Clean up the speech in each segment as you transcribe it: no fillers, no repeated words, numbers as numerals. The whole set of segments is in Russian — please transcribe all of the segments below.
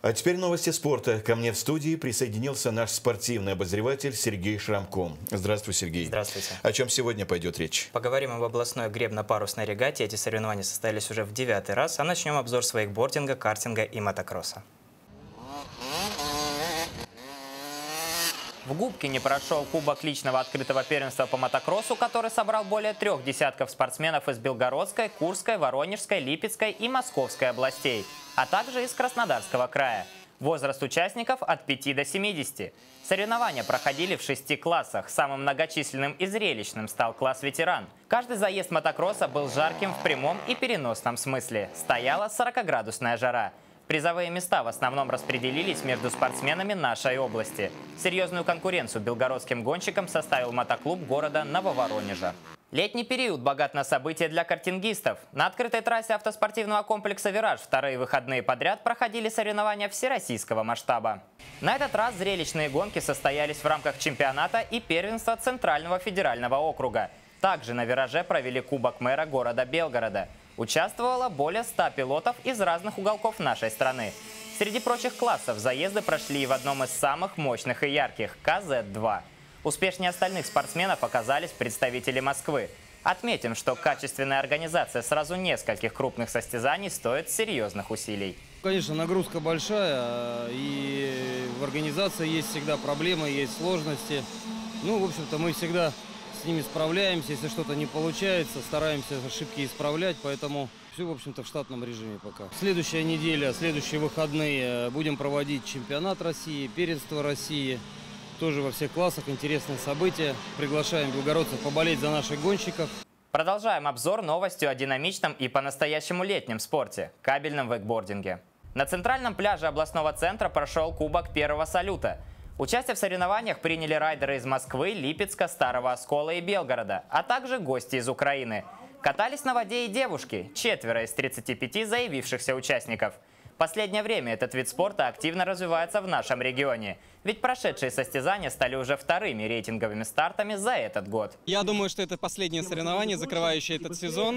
А теперь новости спорта. Ко мне в студии присоединился наш спортивный обозреватель Сергей Шрамко. Здравствуй, Сергей. Здравствуйте. О чем сегодня пойдет речь? Поговорим об областной гребно-парусной регате. Эти соревнования состоялись уже в 9-й раз. А начнем обзор с вейкбординга, картинга и мотокросса. В Губкине прошел кубок личного открытого первенства по мотокроссу, который собрал более 3 десятков спортсменов из Белгородской, Курской, Воронежской, Липецкой и Московской областей, а также из Краснодарского края. Возраст участников от 5 до 70. Соревнования проходили в 6 классах. Самым многочисленным и зрелищным стал класс ветеран. Каждый заезд мотокросса был жарким в прямом и переносном смысле. Стояла 40-градусная жара. Призовые места в основном распределились между спортсменами нашей области. Серьезную конкуренцию белгородским гонщикам составил мотоклуб города Нововоронежа. Летний период богат на события для картингистов. На открытой трассе автоспортивного комплекса «Вираж» вторые выходные подряд проходили соревнования всероссийского масштаба. На этот раз зрелищные гонки состоялись в рамках чемпионата и первенства Центрального федерального округа. Также на «Вираже» провели Кубок мэра города Белгорода. Участвовало более 100 пилотов из разных уголков нашей страны. Среди прочих классов заезды прошли в одном из самых мощных и ярких – КЗ-2. Успешнее остальных спортсменов оказались представители Москвы. Отметим, что качественная организация сразу нескольких крупных состязаний стоит серьезных усилий. Конечно, нагрузка большая, и в организации есть всегда проблемы, есть сложности. Ну, в общем-то, мы всегда с ними справляемся. Если что-то не получается, стараемся ошибки исправлять, поэтому все, в общем-то, в штатном режиме пока. Следующая неделя, следующие выходные будем проводить чемпионат России, первенство России. Тоже во всех классах интересные события. Приглашаем белгородцев поболеть за наших гонщиков. Продолжаем обзор новостью о динамичном и по-настоящему летнем спорте – кабельном вейкбординге. На центральном пляже областного центра прошел Кубок первого салюта. Участие в соревнованиях приняли райдеры из Москвы, Липецка, Старого Оскола и Белгорода, а также гости из Украины. Катались на воде и девушки – 4 из 35 заявившихся участников. В последнее время этот вид спорта активно развивается в нашем регионе. Ведь прошедшие состязания стали уже вторыми рейтинговыми стартами за этот год. Я думаю, что это последнее соревнование, закрывающее этот сезон,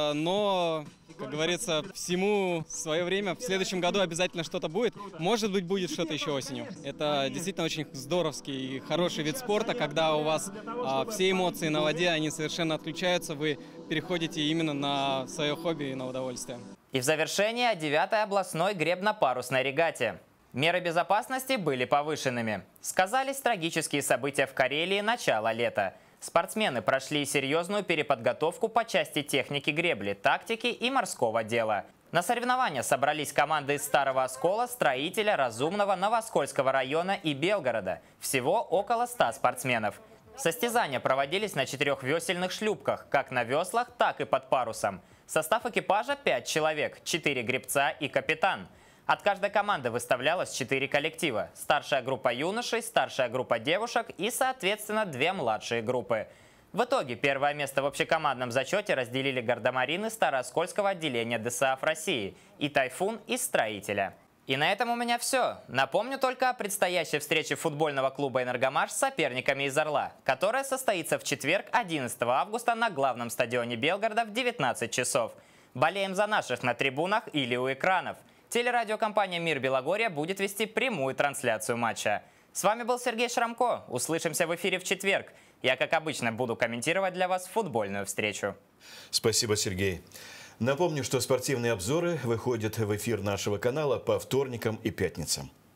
но, как говорится, всему свое время. В следующем году обязательно что-то будет. Может быть, будет что-то еще осенью. Это действительно очень здоровский и хороший вид спорта, когда у вас все эмоции на воде, они совершенно отключаются, вы переходите именно на свое хобби и на удовольствие. И в завершение 9-й областной гребно-парусной регате. Меры безопасности были повышенными. Сказались трагические события в Карелии начала лета. Спортсмены прошли серьезную переподготовку по части техники гребли, тактики и морского дела. На соревнования собрались команды из Старого Оскола, Строителя, Разумного, Новоскольского района и Белгорода. Всего около 100 спортсменов. Состязания проводились на 4-весельных шлюпках, как на веслах, так и под парусом. Состав экипажа 5 человек, 4 гребца и капитан. От каждой команды выставлялось 4 коллектива. Старшая группа юношей, старшая группа девушек и, соответственно, 2 младшие группы. В итоге первое место в общекомандном зачете разделили гардемарины Старооскольского отделения ДСАФ России и Тайфун из Строителя. И на этом у меня все. Напомню только о предстоящей встрече футбольного клуба «Энергомаш» с соперниками из Орла, которая состоится в четверг, 11 августа на главном стадионе Белгорода в 19 часов. Болеем за наших на трибунах или у экранов. Телерадиокомпания «Мир Белогорья» будет вести прямую трансляцию матча. С вами был Сергей Шрамко. Услышимся в эфире в четверг. Я, как обычно, буду комментировать для вас футбольную встречу. Спасибо, Сергей. Напомню, что спортивные обзоры выходят в эфир нашего канала по вторникам и пятницам.